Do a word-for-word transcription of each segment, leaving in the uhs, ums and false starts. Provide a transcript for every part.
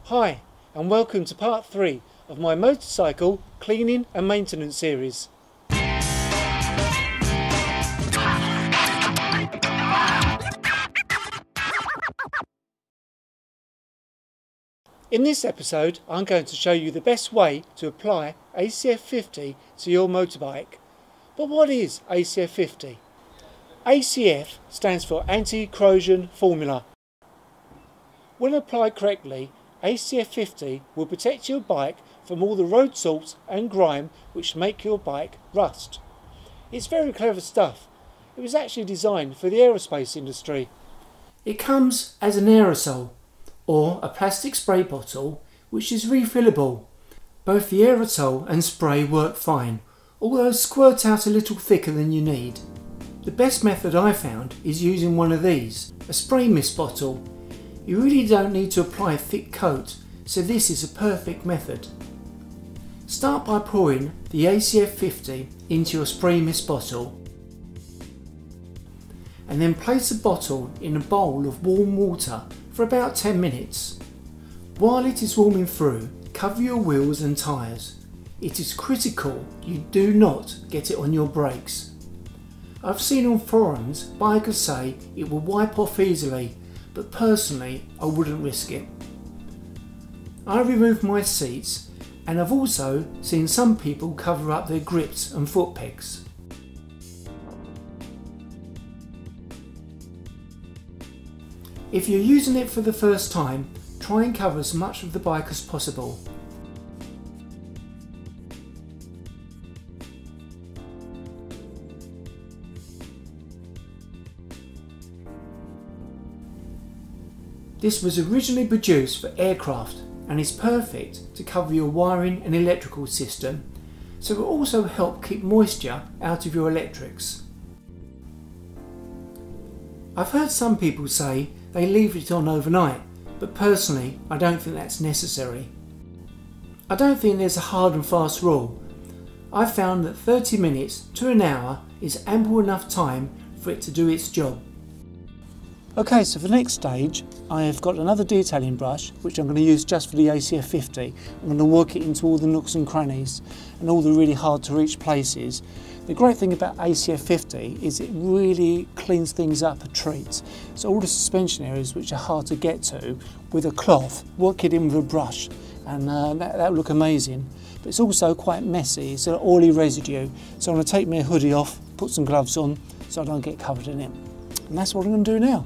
Hi, and welcome to part three of my motorcycle cleaning and maintenance series. In this episode, I'm going to show you the best way to apply A C F fifty to your motorbike. But what is A C F fifty? A C F stands for Anti-Corrosion Formula. When applied correctly, A C F fifty will protect your bike from all the road salt and grime which make your bike rust. It's very clever stuff. It was actually designed for the aerospace industry. It comes as an aerosol or a plastic spray bottle which is refillable. Both the aerosol and spray work fine, although squirt out a little thicker than you need. The best method I found is using one of these, a spray mist bottle. You really don't need to apply a thick coat, so this is a perfect method. Start by pouring the A C F fifty into your spray mist bottle and then place the bottle in a bowl of warm water for about ten minutes. While it is warming through, cover your wheels and tyres. It is critical you do not get it on your brakes. I've seen on forums bikers say it will wipe off easily, but personally I wouldn't risk it. I removed my seats, and I've also seen some people cover up their grips and foot pegs. If you're using it for the first time, try and cover as much of the bike as possible. This was originally produced for aircraft and is perfect to cover your wiring and electrical system, so it will also help keep moisture out of your electrics. I've heard some people say they leave it on overnight, but personally I don't think that's necessary. I don't think there's a hard and fast rule. I've found that thirty minutes to an hour is ample enough time for it to do its job. Okay, so for the next stage I have got another detailing brush which I'm going to use just for the A C F fifty. I'm going to work it into all the nooks and crannies and all the really hard to reach places. The great thing about A C F fifty is it really cleans things up a treat. So all the suspension areas which are hard to get to, with a cloth, work it in with a brush and uh, that will look amazing. But it's also quite messy, it's an oily residue. So I'm going to take my hoodie off, put some gloves on so I don't get covered in it. And that's what I'm going to do now.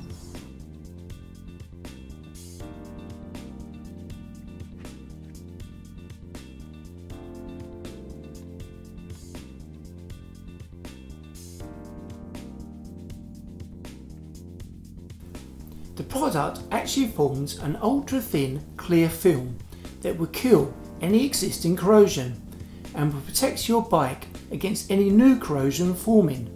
The product actually forms an ultra thin clear film that will kill any existing corrosion and will protect your bike against any new corrosion forming.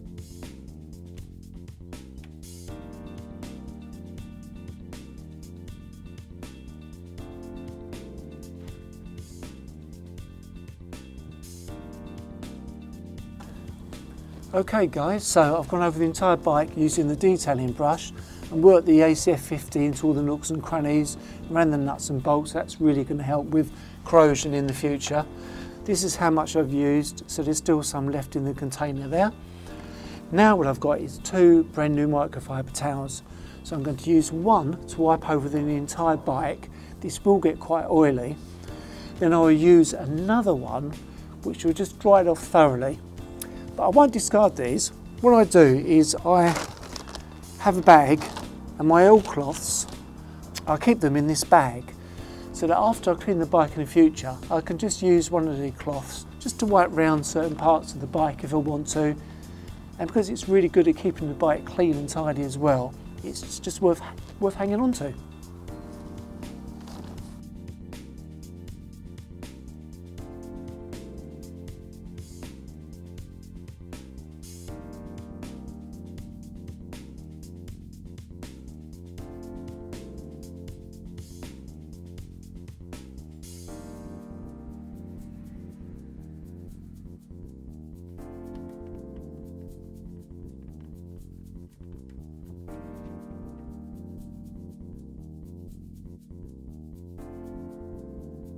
Okay guys, so I've gone over the entire bike using the detailing brush and worked the A C F fifty into all the nooks and crannies, around the nuts and bolts. That's really going to help with corrosion in the future. This is how much I've used, so there's still some left in the container there. Now what I've got is two brand new microfiber towels. So I'm going to use one to wipe over the entire bike. This will get quite oily. Then I'll use another one which will just dry it off thoroughly. But I won't discard these. What I do is I have a bag and my oil cloths, I keep them in this bag so that after I clean the bike in the future I can just use one of the cloths just to wipe round certain parts of the bike if I want to. And because it's really good at keeping the bike clean and tidy as well, it's just worth, worth hanging on to.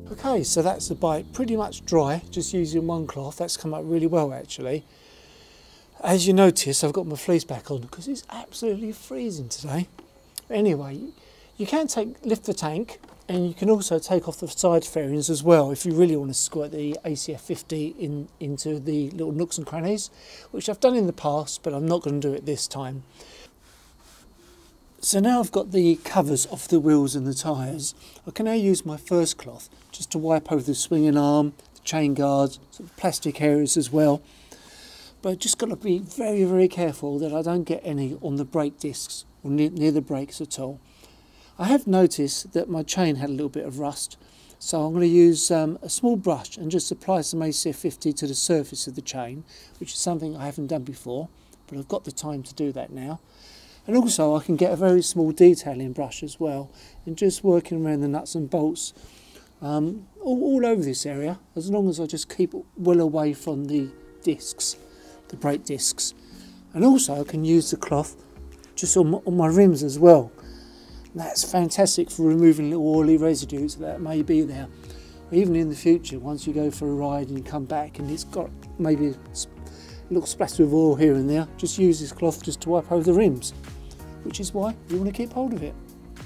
Okay, so that's the bike pretty much dry, just using one cloth. That's come out really well actually. As you notice, I've got my fleece back on because it's absolutely freezing today. Anyway, you can take lift the tank, and you can also take off the side fairings as well if you really want to squirt the A C F fifty in, into the little nooks and crannies, which I've done in the past, but I'm not going to do it this time. So now I've got the covers off the wheels and the tyres, I can now use my first cloth just to wipe over the swinging arm, the chain guards, sort of plastic areas as well. But I've just got to be very, very careful that I don't get any on the brake discs or near, near the brakes at all. I have noticed that my chain had a little bit of rust, so I'm going to use um, a small brush and just apply some A C F fifty to the surface of the chain, which is something I haven't done before, but I've got the time to do that now. And also I can get a very small detailing brush as well, and just working around the nuts and bolts um, all, all over this area, as long as I just keep well away from the discs, the brake discs. And also I can use the cloth just on my, on my rims as well. And that's fantastic for removing little oily residues that may be there. Even in the future, once you go for a ride and you come back and it's got maybe a little splatter of oil here and there, just use this cloth just to wipe over the rims, which is why you want to keep hold of it.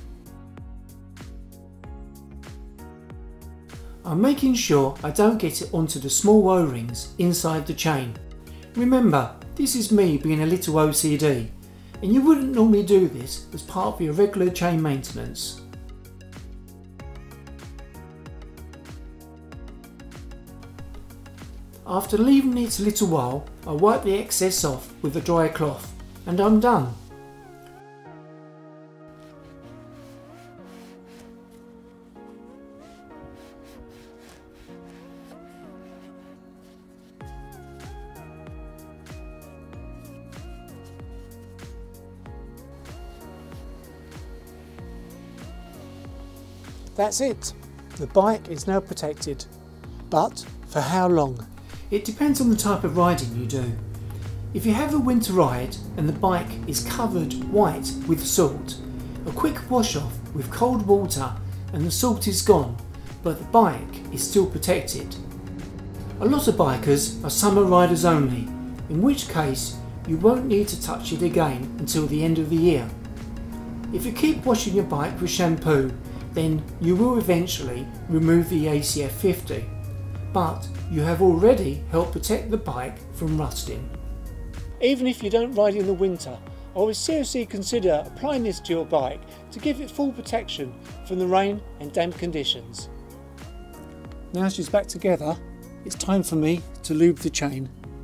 I'm making sure I don't get it onto the small O-rings inside the chain. Remember, this is me being a little O C D, and you wouldn't normally do this as part of your regular chain maintenance. After leaving it a little while, I wipe the excess off with a dry cloth, and I'm done. That's it. The bike is now protected. But for how long? It depends on the type of riding you do. If you have a winter ride and the bike is covered white with salt, a quick wash off with cold water and the salt is gone, but the bike is still protected. A lot of bikers are summer riders only, in which case you won't need to touch it again until the end of the year. If you keep washing your bike with shampoo, then you will eventually remove the A C F fifty, but you have already helped protect the bike from rusting. Even if you don't ride in the winter, I would seriously consider applying this to your bike to give it full protection from the rain and damp conditions. Now she's back together, it's time for me to lube the chain.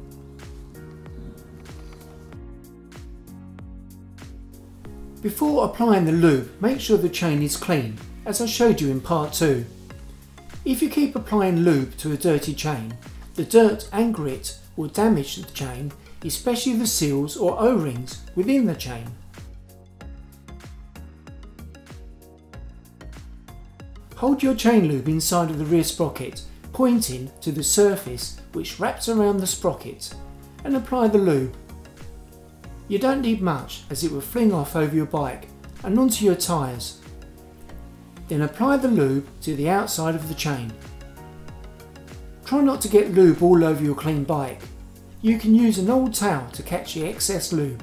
Before applying the lube, make sure the chain is clean, as I showed you in part two. If you keep applying lube to a dirty chain, the dirt and grit will damage the chain, especially the seals or O-rings within the chain. Hold your chain lube inside of the rear sprocket, pointing to the surface which wraps around the sprocket, and apply the lube. You don't need much, as it will fling off over your bike and onto your tyres. Then apply the lube to the outside of the chain. Try not to get lube all over your clean bike. You can use an old towel to catch the excess lube.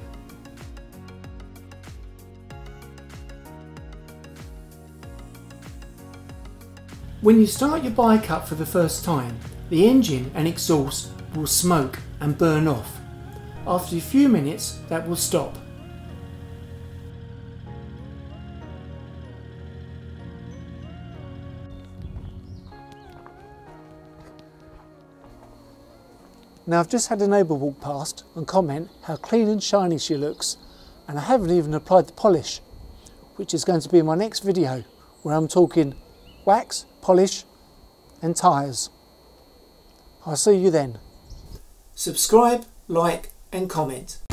When you start your bike up for the first time, the engine and exhaust will smoke and burn off. After a few minutes, that will stop. Now I've just had a neighbour walk past and comment how clean and shiny she looks, and I haven't even applied the polish, which is going to be my next video, where I'm talking wax, polish and tyres. I'll see you then. Subscribe, like and comment.